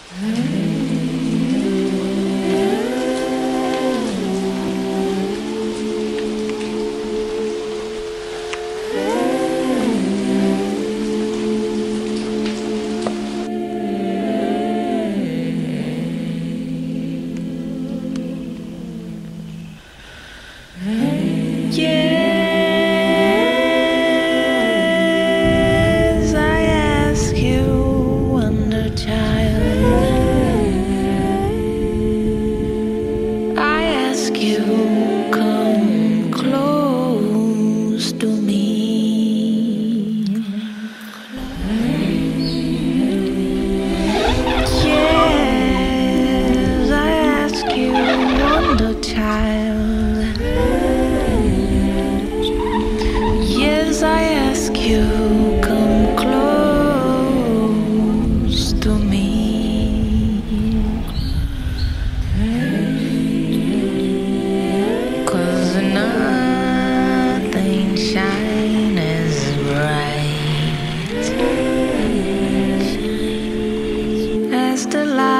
Yes, I ask you, wonder child. I ask you, come close to me. Yes, I ask you, wonder child. Yes, I ask you, come close to me. 'Cause nothing shines as bright as the light